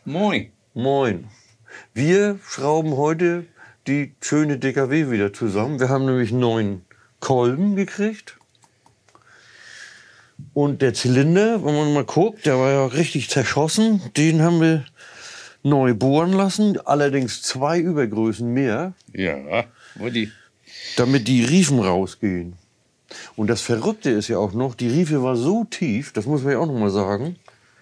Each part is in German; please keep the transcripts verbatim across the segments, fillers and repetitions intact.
Moin. Moin. Wir schrauben heute die schöne D K W wieder zusammen. Wir haben nämlich einen neuen Kolben gekriegt. Und der Zylinder, wenn man mal guckt, der war ja richtig zerschossen. Den haben wir neu bohren lassen. Allerdings zwei Übergrößen mehr. Ja, wo die? Damit die Riefen rausgehen. Und das Verrückte ist ja auch noch, die Riefe war so tief, das muss man ja auch noch mal sagen,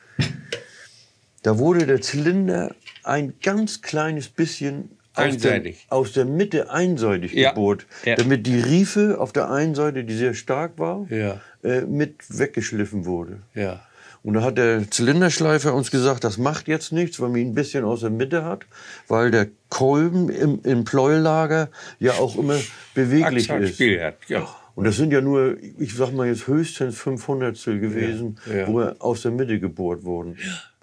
da wurde der Zylinder ein ganz kleines bisschen einseitig. Aus, der, aus der Mitte einseitig ja. gebohrt, ja. damit die Riefe auf der einen Seite, die sehr stark war, ja. äh, mit weggeschliffen wurde. Ja. Und da hat der Zylinderschleifer uns gesagt, das macht jetzt nichts, weil man ihn ein bisschen aus der Mitte hat, weil der Kolben im, im Pleuellager ja auch immer beweglich ist. Hat, ja. Und das sind ja nur, ich sag mal jetzt höchstens fünfhundertstel gewesen, ja, ja. wo wir aus der Mitte gebohrt wurden.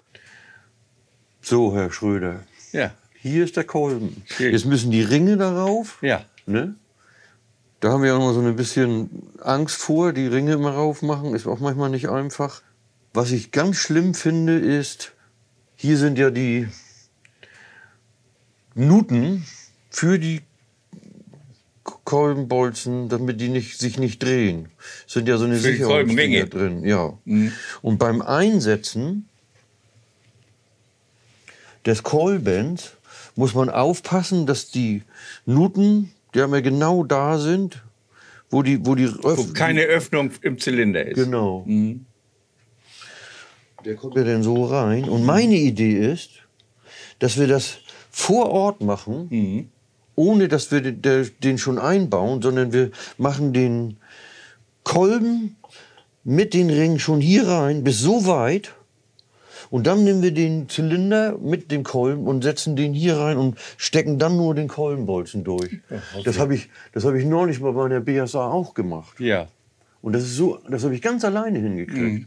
So, Herr Schröder, ja. hier ist der Kolben. Schön. Jetzt müssen die Ringe darauf. Ja. Ne? Da haben wir auch noch so ein bisschen Angst vor, die Ringe immer raufmachen, ist auch manchmal nicht einfach. Was ich ganz schlimm finde, ist, hier sind ja die Nuten für die Kolbenbolzen, damit die nicht, sich nicht drehen. Sind ja so eine Sicherungsdinger drin. Ja. Mhm. Und beim Einsetzen des Kolbens muss man aufpassen, dass die Nuten, die haben ja genau da sind, wo die, wo die Öff wo keine Öffnung im Zylinder ist. Genau. Mhm. Der kommt ja dann so rein. Und meine Idee ist, dass wir das vor Ort machen, mhm. ohne dass wir den schon einbauen, sondern wir machen den Kolben mit den Ringen schon hier rein, bis so weit. Und dann nehmen wir den Zylinder mit dem Kolben und setzen den hier rein und stecken dann nur den Kolbenbolzen durch. Ja, okay. Das habe ich, das hab ich neulich mal bei der B S A auch gemacht. Ja. Und das ist so, das habe ich ganz alleine hingekriegt. Mhm.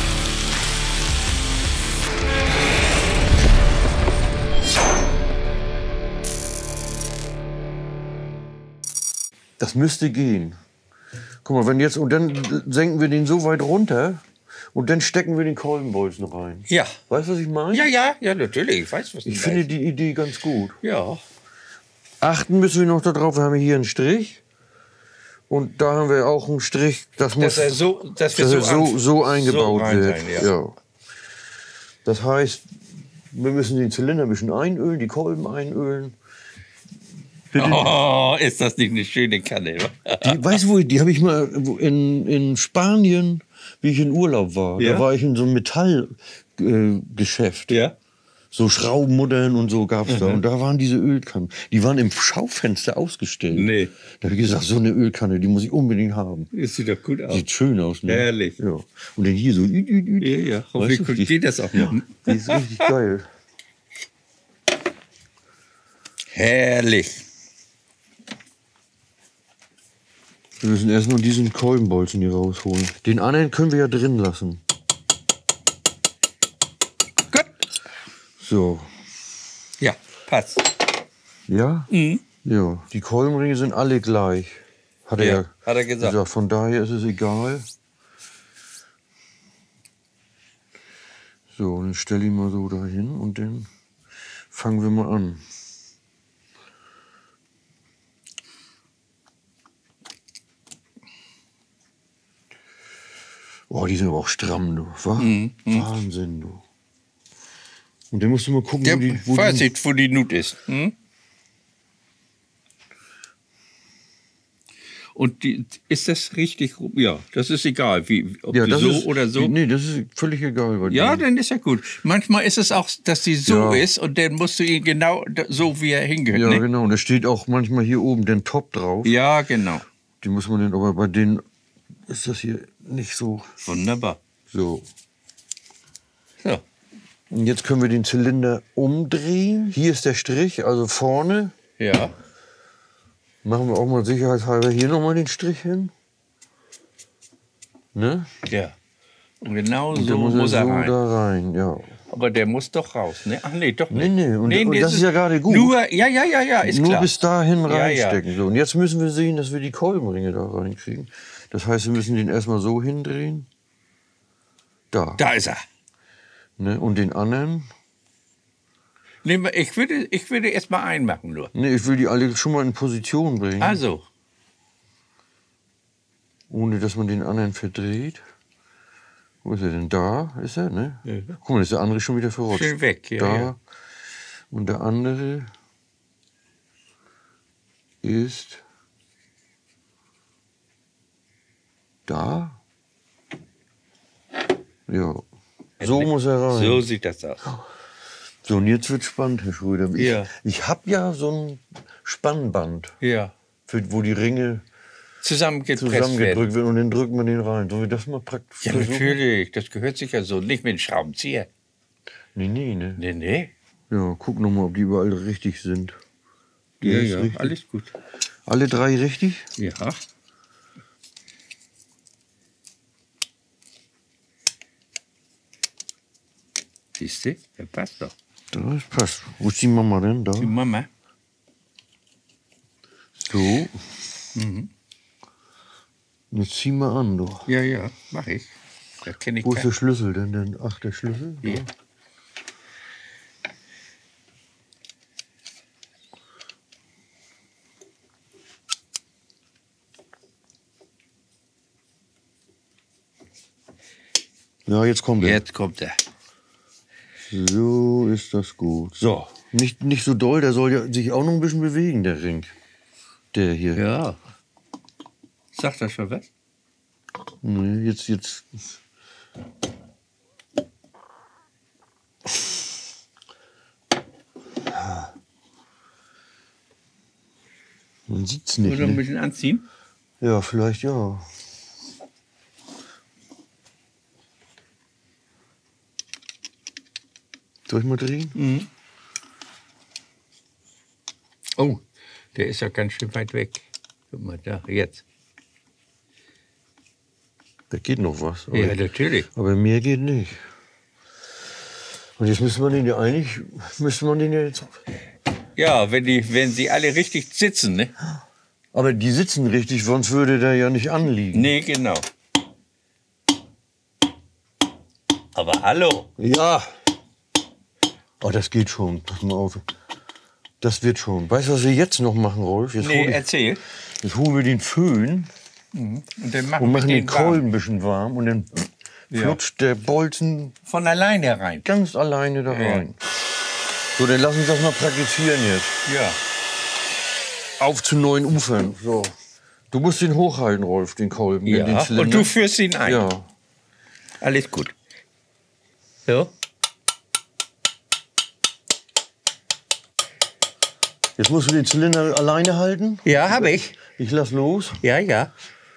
Das müsste gehen. Guck mal, wenn jetzt, und dann senken wir den so weit runter und dann stecken wir den Kolbenbolzen rein. Ja. Weißt du, was ich meine? Ja, ja, ja, natürlich. Ich weiß, was du Ich finde weißt. die Idee ganz gut. Ja. Achten müssen wir noch darauf, wir haben hier einen Strich. Und da haben wir auch einen Strich, das muss, dass er so, dass wir dass so, so, so eingebaut so wird. Sein, ja. Ja. Das heißt, wir müssen den Zylinder ein bisschen einölen, die Kolben einölen. Oh, ist das nicht eine schöne Kanne? Die, weißt du, wo, die habe ich mal in, in Spanien, wie ich in Urlaub war. Ja? Da war ich in so einem Metallgeschäft. Äh, ja. So Schraubenmuttern und so gab's mhm. da. Und da waren diese Ölkannen. Die waren im Schaufenster ausgestellt. Nee. Da habe ich gesagt, so eine Ölkanne, die muss ich unbedingt haben. Das sieht doch gut aus. Sieht schön aus, ne? Herrlich. Ja. Und dann hier so. Ü, ü, ü. Ja, ja. Hoffentlich geht das auch noch. Die ist richtig geil. Herrlich. Wir müssen erst nur diesen Kolbenbolzen hier rausholen. Den anderen können wir ja drin lassen. Gut. So. Ja, passt. Ja? Mhm. Ja. Die Kolbenringe sind alle gleich. Hat er, ja, ja hat er gesagt. gesagt. Von daher ist es egal. So, dann stelle ich mal so dahin und dann fangen wir mal an. Oh, die sind aber auch stramm, du. Was? Mhm. Wahnsinn, du. Und dann musst du mal gucken, Der wo die... Wo weiß die nicht, wo die Nut ist. Hm? Und die, ist das richtig rum? Ja, das ist egal, wie, ob ja, die das so ist, oder so. Nee, das ist völlig egal. Bei ja, denen. dann ist ja gut. Manchmal ist es auch, dass die so Ja. ist und dann musst du ihn genau so, wie er hingehört. Ja, ne? genau. Und da steht auch manchmal hier oben den Top drauf. Ja, genau. Die muss man dann, aber bei denen ist das hier nicht so. Wunderbar. So. So. Und jetzt können wir den Zylinder umdrehen. Hier ist der Strich, also vorne. Ja. Machen wir auch mal sicherheitshalber hier nochmal den Strich hin. Ne? Ja. Und genau Und so der muss, muss er so rein. da rein, ja. Aber der muss doch raus, ne? Ach nee, doch Nee, nicht. nee, und, Nee, und nee, das es ist ja gerade gut. Nur, ja, ja, ja, ja, ist Nur klar. bis dahin Ja, ja. reinstecken. So. Und jetzt müssen wir sehen, dass wir die Kolbenringe da reinkriegen. Das heißt, wir müssen den erstmal so hindrehen. Da. Da ist er. Ne? Und den anderen Nee, ich würde, ich würde erst mal einen machen nur. Nee, ich will die alle schon mal in Position bringen. Also. Ohne, dass man den anderen verdreht. Wo ist er denn? Da ist er, ne? Ja. Guck mal, ist der andere schon wieder verrutscht. Schön weg, ja. Da. Ja. Und der andere ist da. Ja. So muss er rein. So sieht das aus. So, und jetzt wird spannend, Herr Schröder. Ich, Ja. ich habe ja so ein Spannband, Ja. für, wo die Ringe Zusammengepresst zusammengedrückt werden. werden und dann drückt man den rein. Sollen wir das mal praktisch Ja, versuchen? natürlich. Das gehört sicher so. Nicht mit dem Schraubenzieher. Nee, nee, ne? Nee, nee. Ja, guck noch mal, ob die überall richtig sind. Der ist richtig. Alles gut. Alle drei richtig? Ja. Siehst du? Der passt doch. Das passt. Wo ist die Mama denn? Da? Die Mama. So. Mhm. Jetzt zieh mal an, doch. Ja, ja, mach ich. Da kenne ich Wo ist keinen. der Schlüssel denn? denn? Ach, der Schlüssel? Hier. Ja, jetzt kommt er. Jetzt kommt er. So ist das gut. So, nicht, nicht so doll, der soll ja sich auch noch ein bisschen bewegen, der Ring. Der hier. Ja. Sagt das schon was? Nee, jetzt, jetzt. Man sieht's nicht. Oder ein Ne? bisschen anziehen? Ja, vielleicht ja. Soll ich mal drehen? Mhm. Oh, der ist ja ganz schön weit weg. Guck mal da, jetzt. Da geht noch was. Aber, Ja, natürlich. aber mehr geht nicht. Und jetzt müsste man den ja eigentlich, müsste man den ja jetzt. Ja, wenn, die, wenn sie alle richtig sitzen, ne? Aber die sitzen richtig, sonst würde der ja nicht anliegen. Nee, genau. Aber hallo. Ja. Oh, das geht schon. Pass mal auf. Das wird schon. Weißt du, was wir jetzt noch machen, Rolf? Jetzt, Nee, hol ich, erzähl. jetzt holen wir den Föhn Und dann machen und wir machen den den warm. Kolben ein bisschen warm. Und dann Ja. flutscht der Bolzen Von alleine rein. ganz alleine da Ja. rein. So, dann lass uns das mal praktizieren jetzt. Ja. Auf zu neuen Ufern. So. Du musst den hochhalten, Rolf, den Kolben. den Ja, Zylinder. und du führst ihn ein. Ja. Alles gut. So? Jetzt musst du den Zylinder alleine halten. Ja, habe ich. Ich lass los. Ja, ja.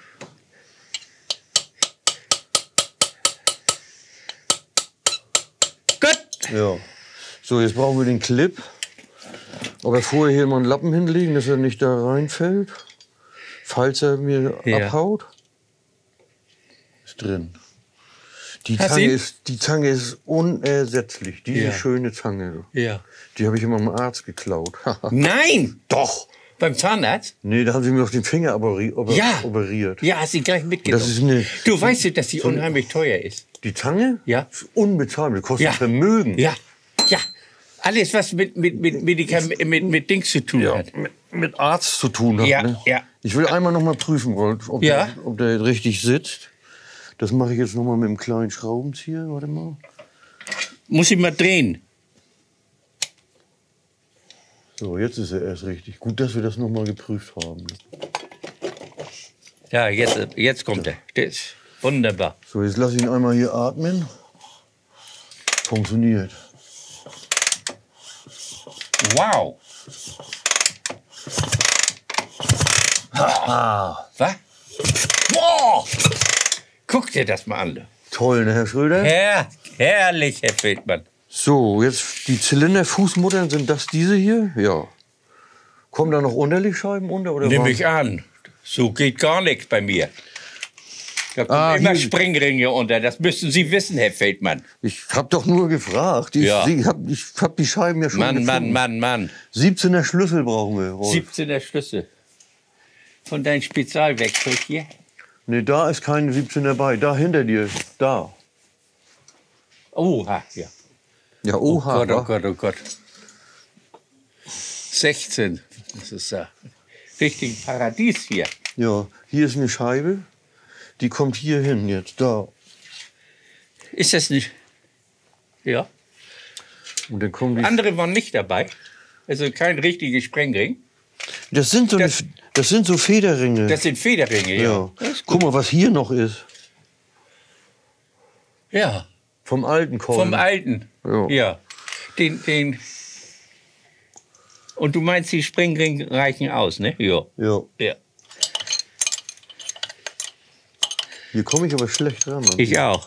Gut. Ja. So, jetzt brauchen wir den Clip. Aber vorher hier mal einen Lappen hinlegen, dass er nicht da reinfällt. Falls er mir Ja. abhaut. Ist drin. Die Hast Zange ihn? ist, die Zange ist unersetzlich. Diese Ja. schöne Zange. Ja. Die habe ich immer beim Arzt geklaut. Nein! Doch. Beim Zahnarzt? Nee, da haben sie mir auf den Finger operi oper Ja. operiert. Ja, hast du gleich mitgenommen. Das ist eine, Du weißt ja, dass die unheimlich teuer ist. die Zange? Ja. Ist unbezahlbar. Kostet Ja. Vermögen. Ja, ja. Alles, was mit, mit, mit, Medikam mit, mit Dings zu tun Ja, hat. mit, mit Arzt zu tun hat. Ja, ne? ja. Ich will einmal noch mal prüfen, Rolf, ob, Ja. der, ob der richtig sitzt. Das mache ich jetzt noch mal mit einem kleinen Schraubenzieher. Warte mal. Muss ich mal drehen. So, jetzt ist er erst richtig. Gut, dass wir das noch mal geprüft haben. Ja, jetzt, jetzt kommt er. Das ist wunderbar. So, jetzt lass ihn einmal hier atmen. Funktioniert. Wow. Was? Wow. Guck dir das mal an. Toll, ne, Herr Schröder? Herr, herrlich, Herr Feldmann. So, jetzt die Zylinderfußmuttern, sind das diese hier? Ja. Kommen da noch Unterlegscheiben unter? Oder Nimm was? mich an. So geht gar nichts bei mir. Da kommen Ah, immer hier- Sprengringe unter. Das müssen Sie wissen, Herr Feldmann. Ich hab doch nur gefragt. Ich, Ja. ich, hab, ich hab die Scheiben ja schon Mann, Mann, gefunden. Mann, Mann. siebzehner Schlüssel brauchen wir. Rolf. siebzehner Schlüssel. Von deinem Spezialwerkzeug hier. Nee, da ist kein siebzehner bei. Da hinter dir. Da. Oha, ja. Ja, Oh oha. Gott, oh wa? Gott, oh Gott. sechzehn. Das ist ja richtig Paradies hier. Ja, hier ist eine Scheibe. Die kommt hier hin jetzt, da. Ist das nicht? Ja. Und dann kommen die. Andere waren nicht dabei. Also kein richtiger Sprengring. Das sind so, Das- eine, das sind so Federringe. Das sind Federringe, ja. ja. Das ist Guck mal, was hier noch ist. Ja, Vom alten Kolben. vom Alten. Ja. Ja. Den, den. Und du meinst, die Sprengringe reichen aus, ne? Ja. Ja. Ja. Hier komme ich aber schlecht ran. an Ich die. auch.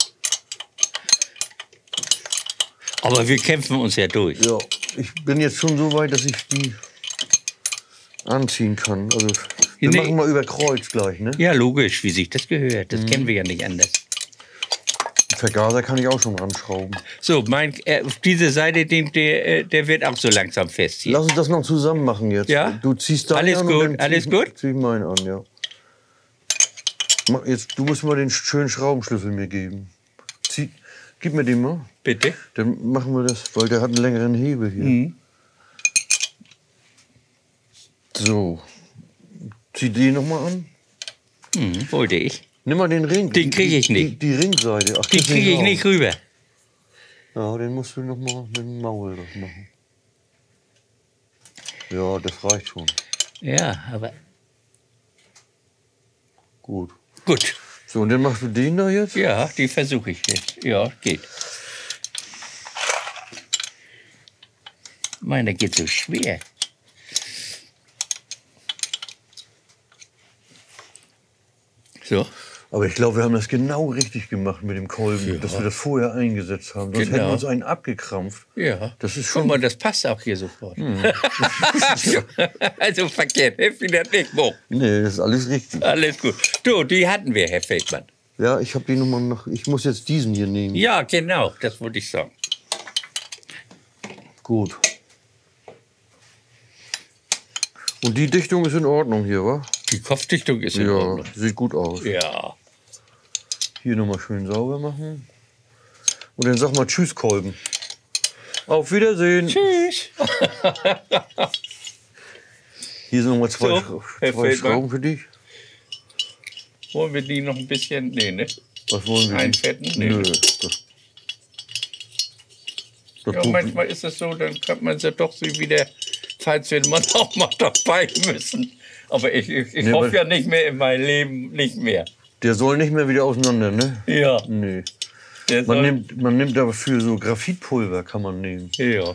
Aber wir kämpfen uns ja durch. Ja, ich bin jetzt schon so weit, dass ich die anziehen kann. Also, wir Nee. machen mal über Kreuz gleich, ne? Ja, logisch, wie sich das gehört. Das kennen wir ja nicht anders. Vergaser kann ich auch schon ranschrauben. So, mein, äh, auf diese Seite, den, der, äh, der wird auch so langsam fest hier. Lass uns das noch zusammen machen jetzt. Ja? Du ziehst deinen Alles an gut, und dann zieh alles ich, gut? zieh ich meinen an, ja. Mach jetzt, du musst mal den schönen Schraubenschlüssel mir geben. Zieh, gib mir den mal. Bitte? Dann machen wir das, weil der hat einen längeren Hebel hier. Mhm. So. Zieh den noch mal an. Mhm, wollte ich. Nimm mal den Ring. Den krieg ich Die, nicht. die, die Ringseite. Ach, Die das kriege ich auch. nicht rüber. Ja, den musst du noch mal mit dem Maul drauf machen. Ja, das reicht schon. Ja, aber Gut. gut. So, und dann machst du den da jetzt? Ja, die versuche ich jetzt. Ja, geht. Meiner geht so schwer. So. Aber ich glaube, wir haben das genau richtig gemacht mit dem Kolben, Ja. dass wir das vorher eingesetzt haben. Sonst Genau. hätten wir uns einen abgekrampft. Ja. Das ist Guck schon. mal, das passt auch hier sofort. Also verkehrt, hilft wieder nicht. Wo? Nee, das ist alles richtig. Alles gut. Du, die hatten wir, Herr Feldmann. Ja, ich habe die Nummer noch. Ich muss jetzt diesen hier nehmen. Ja, genau, das wollte ich sagen. Gut. Und die Dichtung ist in Ordnung hier, wa? Die Kopfdichtung ist in Ja, Ordnung. sieht gut aus. Ja. Hier nochmal schön sauber machen. Und dann sag mal Tschüss, Kolben. Auf Wiedersehen. Tschüss. Hier sind nochmal zwei, So, Schra Herr zwei Feldmann. Schrauben für dich. Wollen wir die noch ein bisschen. Nee, ne? Was wollen wir? Einfetten? Nee. Nö. Das, das Ja, tut- manchmal ist es so, dann kann man sie doch so wieder, falls wir mal auch mal dabei müssen. Aber ich, ich, ich Nee, hoffe aber- ja nicht mehr in meinem Leben, nicht mehr. Der soll nicht mehr wieder auseinander, ne? Ja. Nee. Der Man soll- nimmt, man nimmt aber für so Graphitpulver kann man nehmen. Ja.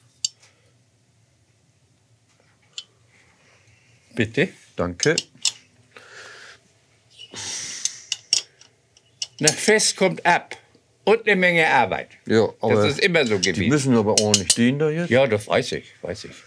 Bitte? Danke. Na, Fest kommt ab. Und eine Menge Arbeit. Ja, aber Das ist immer so die gewesen. müssen aber ordentlich den da jetzt. Ja, das weiß ich, weiß ich.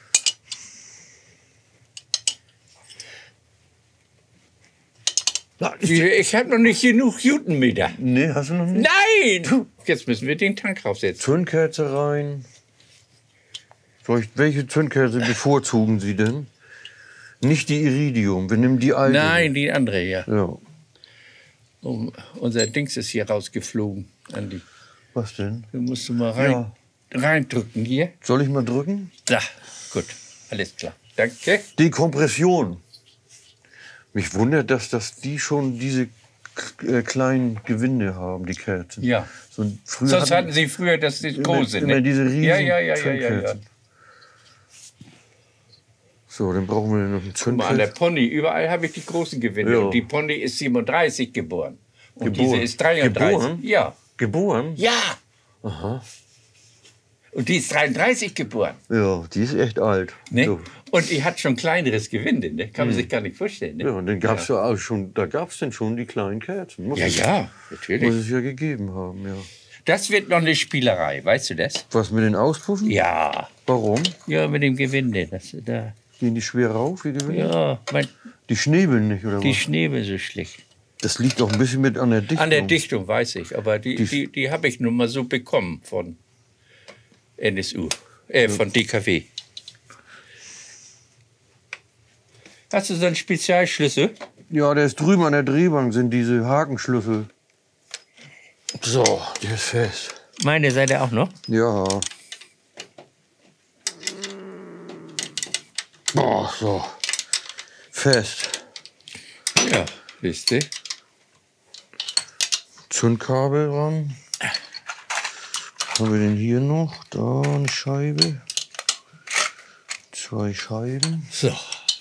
Na, ich, Ich, ich habe noch nicht genug Newtonmeter. nee, hast du noch nicht? Nein! Jetzt müssen wir den Tank draufsetzen. Zündkerze rein. Soll ich, welche Zündkerze bevorzugen Sie denn? Nicht die Iridium, wir nehmen die alte. Nein, die andere, ja. Ja. Oh, unser Dings ist hier rausgeflogen, Andi. Was denn? Du musst du mal rein, Ja. reindrücken hier. Soll ich mal drücken? Da, gut, alles klar. Danke. Dekompression. Mich wundert, dass das die schon diese äh, kleinen Gewinde haben, die Kerzen. Ja. So, früher Sonst hatten hatten sie früher das, das immer, große, immer ne? diese riesen ja, ja, ja, ja, ja, ja. Zündkerzen. So, dann brauchen wir noch einen Guck mal, an der Zündkerzen. Pony, überall habe ich die großen Gewinde. Ja. Und die Pony ist siebenunddreißig geboren. Und Geboren? diese ist dreiunddreißig. Geboren? Ja. Geboren? Ja. Aha. Und die ist dreiunddreißig geboren. Ja, die ist echt alt. Ne? So. Und die hat schon kleineres Gewinde. Ne? Kann man sich gar nicht vorstellen. Ne? Ja, und dann gab's ja. auch schon, da gab es denn schon die kleinen Kerzen. Muss Ja, es, ja, Muss natürlich. es ja gegeben haben, ja. Das wird noch eine Spielerei, weißt du das? Was mit den Auspuffen? Ja. Warum? Ja, mit dem Gewinde. Das, da, Gehen die schwer rauf, die Gewinde? ja, mein, Die schnäbeln nicht, oder die was? Schnee so schlecht. Das liegt auch ein bisschen mit an der Dichtung. An der Dichtung weiß ich, aber die, Die- die, die habe ich nun mal so bekommen von N S U, äh, von D K W. Hast du so einen Spezialschlüssel? Ja, der ist drüben an der Drehbank, sind diese Hakenschlüssel. So, der ist fest. Meine Seite auch noch? Ja. Boah, so. Fest. Ja, wisst ihr? Zündkabel ran. Haben wir denn hier noch? Da eine Scheibe. Zwei Scheiben. So.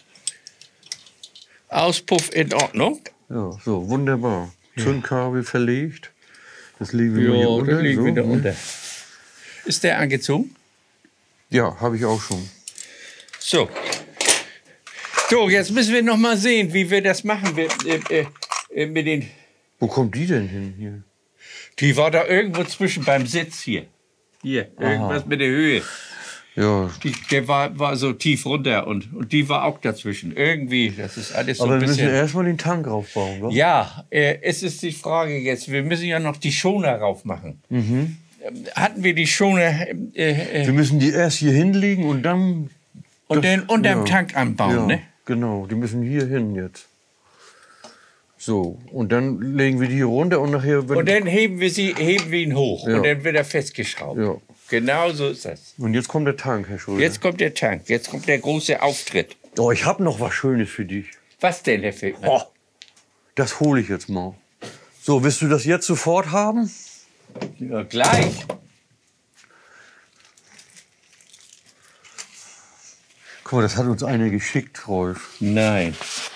Auspuff in Ordnung. Ja, so, wunderbar. Ja. Zündkabel verlegt. Das legen wir hier unter. Das legen wir so, da unter. Ist der angezogen? Ja, habe ich auch schon. So. So, jetzt müssen wir noch mal sehen, wie wir das machen wir, äh, äh, mit den... Wo kommt die denn hin hier? Die war da irgendwo zwischen beim Sitz hier. Hier, Aha. irgendwas mit der Höhe. Ja. Die, der war, war so tief runter und, und die war auch dazwischen. Irgendwie, das ist alles so Aber ein wir bisschen... müssen erstmal den Tank raufbauen, oder? Ja, äh, es ist die Frage jetzt, wir müssen ja noch die Schoner raufmachen. Mhm. Hatten wir die Schoner... Äh, äh, Wir müssen die erst hier hinlegen und dann... und das, den unterm ja. Tank anbauen, Ja, ne? genau. Die müssen hier hin jetzt. So, und dann legen wir die hier runter und nachher... Wenn Und dann heben wir, sie, heben wir ihn hoch Ja. und dann wird er festgeschraubt. Ja. Genau so ist das. Und jetzt kommt der Tank, Herr Schröder. Jetzt kommt der Tank, jetzt kommt der große Auftritt. Oh, ich habe noch was Schönes für dich. Was denn, Herr Feldmann? Oh, das hole ich jetzt mal. So, willst du das jetzt sofort haben? Ja, gleich. Guck mal, das hat uns einer geschickt, Rolf. Nein.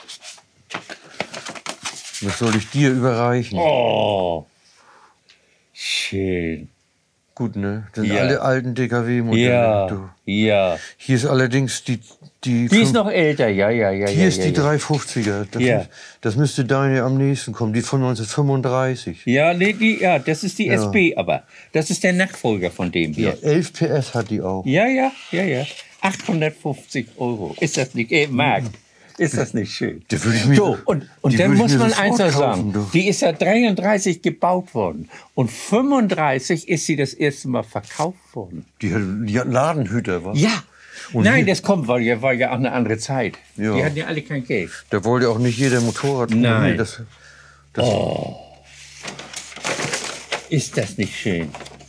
Das soll ich dir überreichen. Oh. Schön. Gut, ne? Das sind Ja. alle alten D K W-Modelle. Ja, du. ja. Hier ist allerdings die... Die, Die ist fünf- noch älter, ja, ja, ja. Hier ja, ist ja, die ja. dreihundertfünfziger. Das, Ja. ist, das müsste deine am nächsten kommen. Die ist von neunzehnhundertfünfunddreißig. Ja, nee, die, ja, das ist die Ja. S B, aber das ist der Nachfolger von dem Ja, hier. elf P S hat die auch. Ja, ja, ja, ja. achthundertfünfzig Euro. Ist das nicht, äh, Mark, ist das nicht schön? Die würde ich mir, So, und, und die dann würde ich muss mir man sofort eins noch kaufen, sagen, du. die ist ja dreiunddreißig gebaut worden und fünfunddreißig ist sie das erste Mal verkauft worden. Die, hat- die hat einen Ladenhüter, was? Ja, Und nein, hier- das kommt, weil ja war ja auch eine andere Zeit. Ja. Die hatten ja alle kein Geld. Da wollte auch nicht jeder Motorrad. Nein. Das, das, Ist das nicht schön?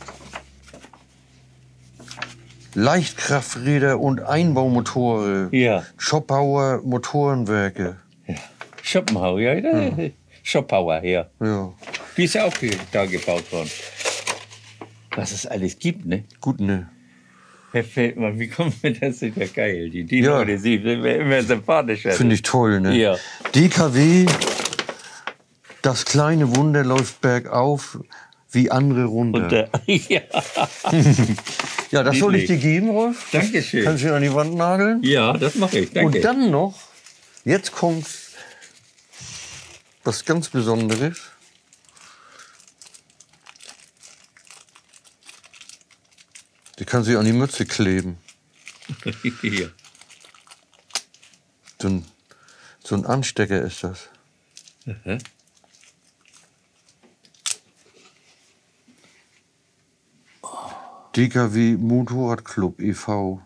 Leichtkrafträder und Einbaumotoren. Ja. Schoppauer Motorenwerke. Ja. Schopenhauer, ja, ja. Schopenhauer, ja. Ja. Die ist ja auch hier, da gebaut worden. Was es alles gibt, ne? Gut, ne? Herr Feldmann, wie kommt mir das in der geil? Die, die Ja. Leute, die wäre immer sympathischer. Finde ich toll, ne? Ja. D K W, das kleine Wunder läuft bergauf wie andere runter. Und, äh, ja. Ja, das soll ich dir Niedlich. geben, Rolf. Dankeschön. Kannst du an die Wand nageln? Ja, das mache ich. Danke. Und dann noch, jetzt kommt was ganz Besonderes. Die kann sie an die Mütze kleben. ja. So ein, so ein Anstecker ist das. Mhm. D K W Motorradclub e V.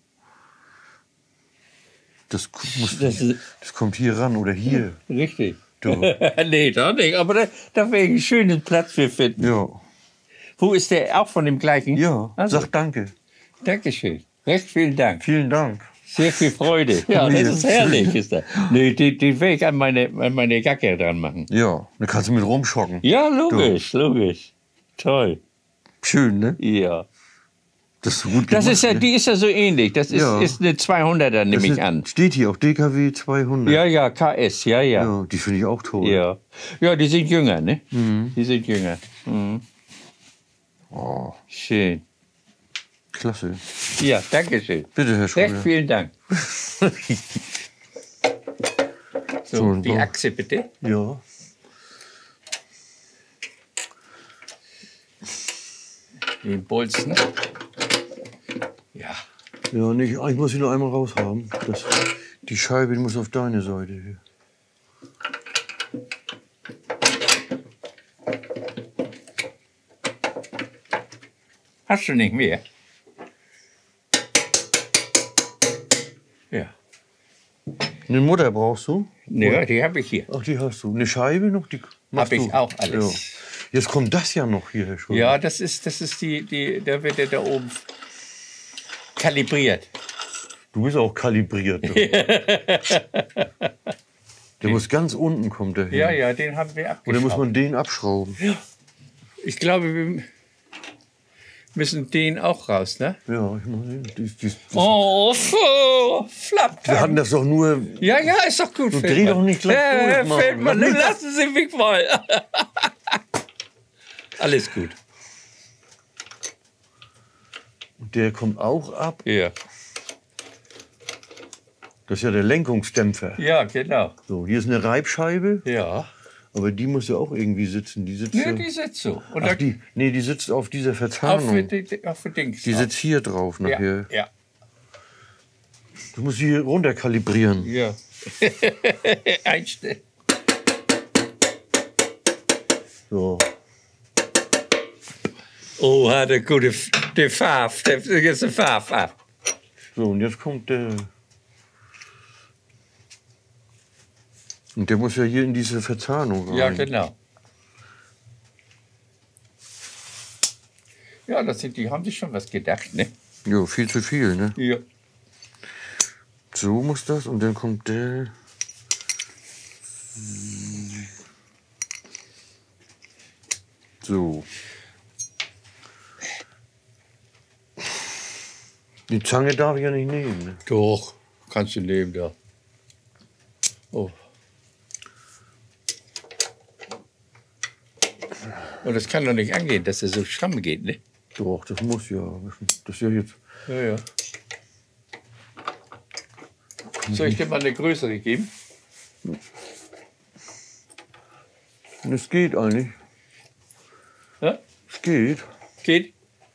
Das, muss, Das ist- das kommt hier ran oder hier. Richtig. Du. nee, da nicht. Aber da, da wäre ich einen schönen Platz für finden. Ja, Wo ist der? Auch von dem gleichen? ja. Also, Sag danke. Dankeschön. Recht vielen Dank. Vielen Dank. Sehr viel Freude. Ja, Mir. das ist herrlich. Ist das. Nee, die, die werde ich an meine, an meine Jacke dran machen. Ja, da kannst du mit rumschocken. Ja, logisch, logisch. Toll. Schön, ne? Ja. Das ist so gut Das gemacht, ist ja, ne? die ist ja so ähnlich. Das ist, Ja. ist eine zweihunderter, nehme Das ich ist- an. Steht hier auch D K W zweihundert. Ja, ja, K S, ja, ja. Ja, die finde ich auch toll. Ja, ja, die sind jünger, ne? Die sind jünger. Mhm. Oh, Schön. klasse. Ja, danke schön. Bitte, Herr Recht Schröder. vielen Dank. So, So, die so. Achse bitte. Ja. Den Bolzen. Ja. Ja, nicht, ich muss sie nur einmal raushaben. Das, die Scheibe die muss auf deine Seite hier. Hast du nicht mehr? Ja. Eine Mutter brauchst du? Ja, die habe ich hier. Ach, die hast du. Eine Scheibe noch? Die machst Hab ich du. auch alles. Ja. Jetzt kommt das ja noch hier, Herr Schröder. Ja, das ist, das ist die, die, da wird er da oben kalibriert. Du bist auch kalibriert. Du. Der muss ganz unten kommen, der Ja, hin. ja, den haben wir abgeschraubt. Oder muss man den abschrauben? Ja. Ich glaube, wir müssen den auch raus, ne? Ja, ich muss sehen. Die, die, Oh, flappt. wir hatten das doch nur. Ja, ja, ist doch gut. Du dreh doch nicht gleich äh, durch, Mann. Feldmann, dann lassen Sie mich mal. Alles gut. Und der kommt auch ab. Ja. Das ist ja der Lenkungsdämpfer. Ja, genau. So, hier ist eine Reibscheibe, Ja. aber die muss ja auch irgendwie sitzen. Die sitzt Ja, ja, die sitzt so. Und ach, da- die, nee, die sitzt auf dieser auf für, Verzahnung. die, auf für Dings. Die sitzt hier drauf nachher. Ja, ja. Du musst sie hier runterkalibrieren. Ja. Einstellen. So. Oh, hat eine gute F- die Farbe. Das ist eine Farbe ab. So, und jetzt kommt der. Und der muss ja hier in diese Verzahnung rein. Ja, genau. Ja, das sind, die haben sich schon was gedacht, ne? Jo, viel zu viel, ne? Ja. So muss das und dann kommt der. So. Die Zange darf ich ja nicht nehmen. Ne? Doch, kannst du nehmen da. Oh. Und das kann doch nicht angehen, dass er so schramm geht, ne? Doch, das muss ja. Das ist ja jetzt. Ja, ja. Soll ich dir mal eine größere geben? Es geht eigentlich. Ja? Es geht. Geht?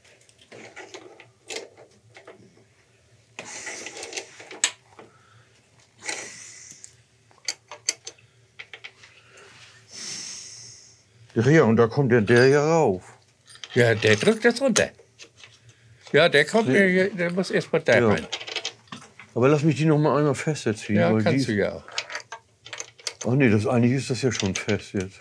Ja, ja, und da kommt der, der ja rauf. Ja, der drückt das runter. Ja, der kommt, der, der muss erst mal da Ja. rein. Aber lass mich die noch mal einmal fester ziehen. Ja, weil die kannst ist, du ja auch. Ach nee, das, eigentlich ist das ja schon fest jetzt.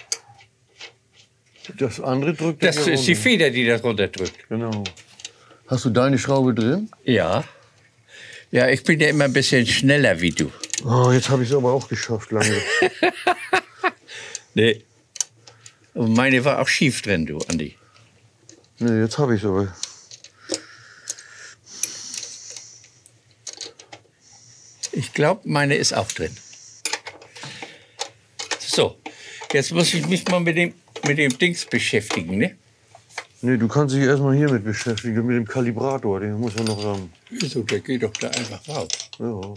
Das andere drückt Das ja ist die runter. Feder, die das runterdrückt. Genau. Hast du deine Schraube drin? Ja. Ja, ich bin ja immer ein bisschen schneller wie du. Oh, jetzt habe ich es aber auch geschafft, lange. Nee. Und meine war auch schief drin, du, Andi. Nee, jetzt habe ich es aber. Ich glaube, meine ist auch drin. So, jetzt muss ich mich mal mit dem, mit dem Dings beschäftigen, ne? Nee, du kannst dich erstmal hiermit beschäftigen, mit dem Kalibrator, den muss man noch ran. Wieso, der geht doch da einfach raus. Ja.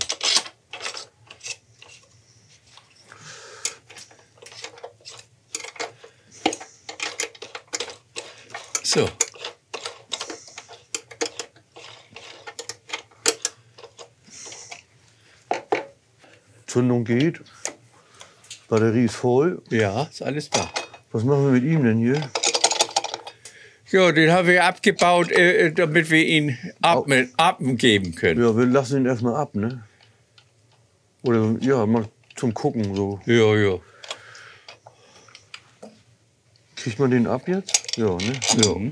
So. Zündung geht. Batterie ist voll. Ja, ist alles da. Was machen wir mit ihm denn hier? Ja, den haben wir abgebaut, äh, damit wir ihn atmen, atmen geben können. Ja, wir lassen ihn erstmal ab, ne? Oder ja, mal zum Gucken so. Ja, ja. Kriegt man den ab jetzt? Ja, ne? Ja.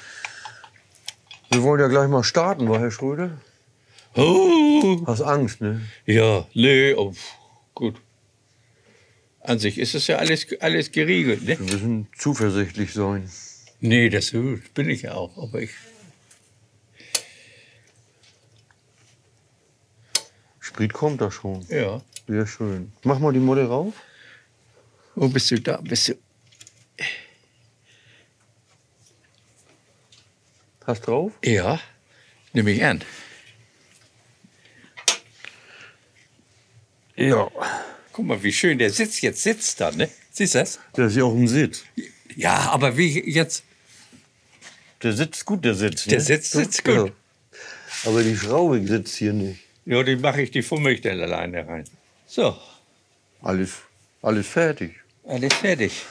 Wir wollen ja gleich mal starten, war Herr Schröder? Oh, Hast Angst, ne? ja, nee, oh, gut. An sich ist es ja alles, alles geregelt, ne? Wir müssen zuversichtlich sein. Nee, das bin ich ja auch, aber ich... Sprit kommt da schon. Ja. Sehr schön. Mach mal die Model rauf. Wo bist du da? Bist du... Hast drauf? Ja, nehme ich an. Ja. Guck mal, wie schön der Sitz jetzt sitzt da, ne? Siehst du das? Der ist ja auch im Sitz. Ja, aber wie jetzt... Der sitzt gut, der Sitz. Ne? Der Sitz sitzt gut. Ja. Aber die Schraube sitzt hier nicht. Ja, die mache ich, die fummel ich dann alleine rein. So, Alles, alles fertig. alles fertig.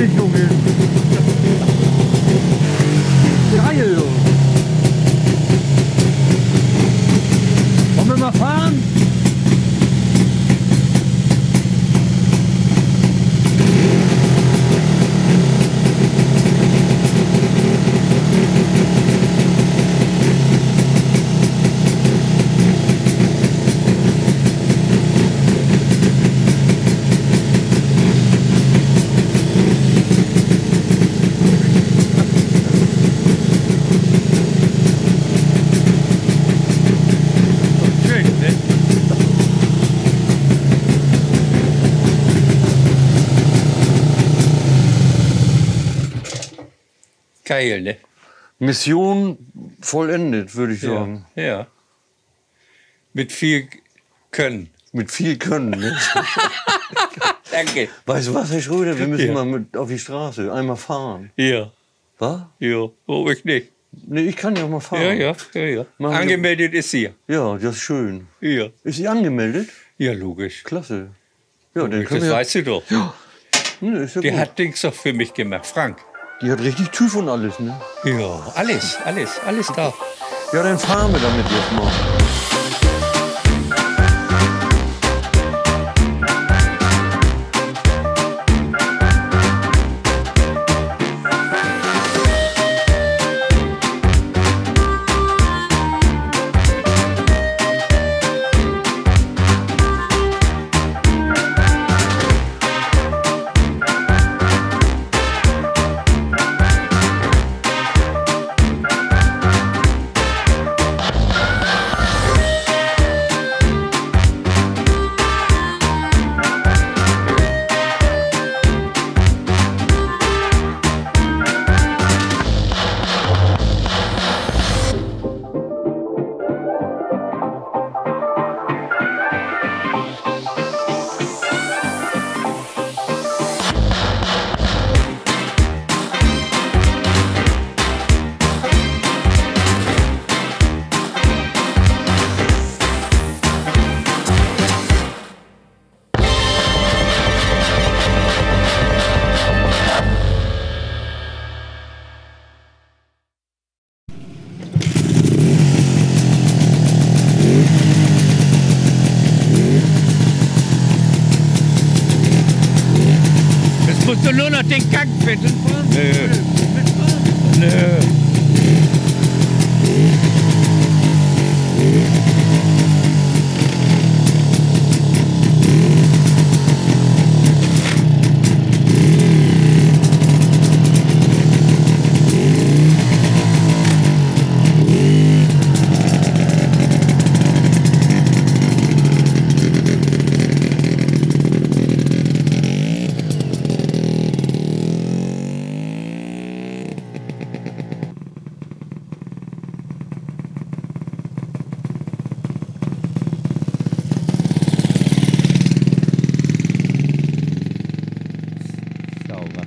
Richtung hin. Geil, du. Wollen wir mal fahren? Geil, ne? Mission vollendet, würde ich Ja, sagen. ja. Mit viel Können. Mit viel Können. Ne? Danke. Weißt du was, Herr Schröder, wir müssen Ja. mal mit auf die Straße, einmal fahren. Ja, Was? ja, oh, ich nicht. Nee, ich kann ja mal fahren. Ja, ja, ja, ja. Machen wir- Angemeldet ist sie. Ja, das ist schön. Ja, Ist sie angemeldet? ja, logisch. Klasse. Ja, dann Das können wir... weißt du doch. Nee, ist ja Der gut. hat Dings doch für mich gemacht, Frank. Die hat richtig TÜV und alles, ne? Ja, alles, alles, alles da. Ja, dann fahren wir damit jetzt mal. Jetzt musst du nur noch den Gang finden. Nö. Nö. Sauber.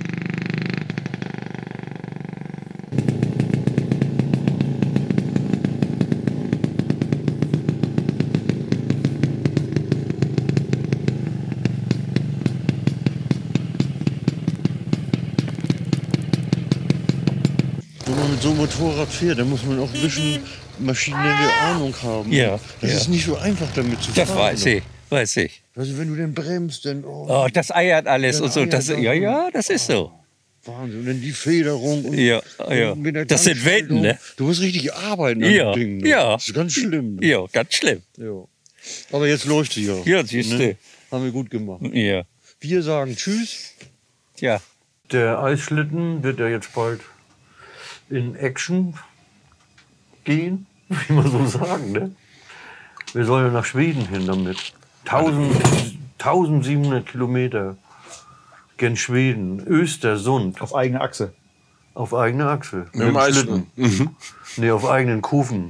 Wenn man mit so einem Motorrad fährt, dann muss man auch ein bisschen maschinelle Ahnung haben. Ja, Das ja. ist nicht so einfach damit zu Das fahren. weiß ich, weiß ich. Also wenn du dann bremst, dann... Oh, Oh, das eiert alles Ja, und so. eiert Das, das. ja, ja, das ist so. Wahnsinn. Und dann die Federung. Und Ja, ja. und mit der Das sind Gangschaltung. Welten, ne? Du musst richtig arbeiten an Ja, dem Ding. Ne? ja. Das ist ganz schlimm. Ne? Ja, ganz schlimm. Ja. Aber jetzt läuft sie ja. Ja, siehst du. Ne? Haben wir gut gemacht. Ja. Wir sagen Tschüss. Tja. Der Eisschlitten wird ja jetzt bald in Action gehen, wie man so sagen. Ne? Wir sollen ja nach Schweden hin damit. tausendsiebenhundert Kilometer gen Schweden, Östersund, Auf eigene Achse. auf eigene Achse. Mit dem Eisschlitten. Nee, auf eigenen Kufen.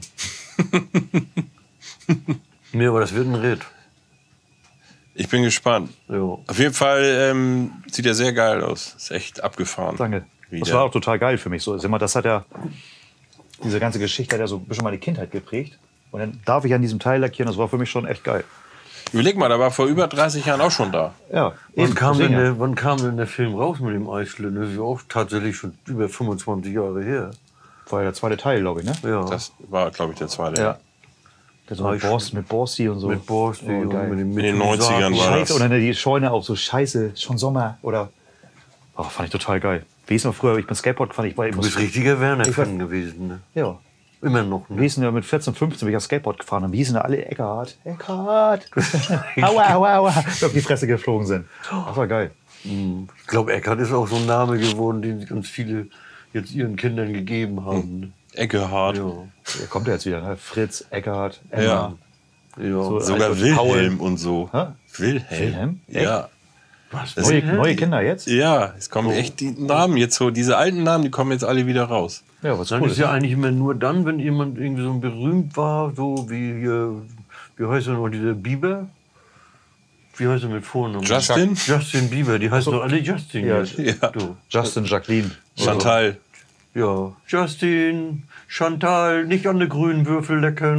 Nee, aber das wird ein Ritt. Ich bin gespannt. Ja. Auf jeden Fall ähm, sieht er sehr geil aus. Ist echt abgefahren. Danke. Wieder. Das war auch total geil für mich. So, ist immer, das hat ja, diese ganze Geschichte hat ja so ein bisschen meine Kindheit geprägt. Und dann darf ich an diesem Teil lackieren, das war für mich schon echt geil. Überleg mal, der war vor über dreißig Jahren auch schon da. Ja, Wann eben, kam, denn deswegen ja. der, wann kam denn der Film raus mit dem Eisschlitten? Das ist ja auch tatsächlich schon über fünfundzwanzig Jahre her. War ja der zweite Teil, glaube ich, ne? Ja. Das war, glaube ich, der zweite. Ja. Der so mit, Eisschlitten. Borst, mit Borsti und so. Mit Borsti Oh, und geil. mit dem In den mit dem neunzigern Sarg. war Scheiße, das. und dann die Scheune auch so scheiße, schon Sommer oder. Oh, fand ich total geil. Wie ist noch früher, ich bin Skateboard gefahren, ich war Du bist richtiger Werner-Fan gewesen. Ne? Ja. Immer noch. Wir Ne? hießen ja mit vierzehn, fünfzehn bin ich auf Skateboard gefahren und wir hießen da alle Eckhard. Eckhard! aua, aua, aua. Auf die Fresse geflogen sind. Das war geil. Ich glaube, Eckhard ist auch so ein Name geworden, den ganz viele jetzt ihren Kindern gegeben haben. Ne? Eckehard. Ja. Der kommt ja jetzt wieder, ne? Fritz, Eckhard, Emma. Ja. Ja. So, Sogar also Wilhelm und so. Hä? Wilhelm? Wilhelm? Ja. Was? Das Neue, sind- neue Kinder jetzt? Ja, es kommen echt die Namen jetzt so, diese alten Namen, die kommen jetzt alle wieder raus. Ja, was Dann cool ist ist. ja eigentlich immer nur dann, wenn jemand irgendwie so berühmt war, so wie hier, wie heißt er noch, dieser Bieber? Wie heißt er mit Vornamen? Justin? Justin Bieber, die heißen doch alle Justin. Ja. jetzt. Ja. Du. Justin, Jacqueline. Chantal. Ja, Justin, Chantal, nicht an den grünen Würfel lecken.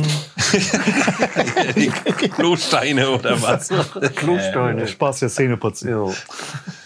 Die Klosteine oder was? Klosteine. Spaß der Zähneputzen. Ja.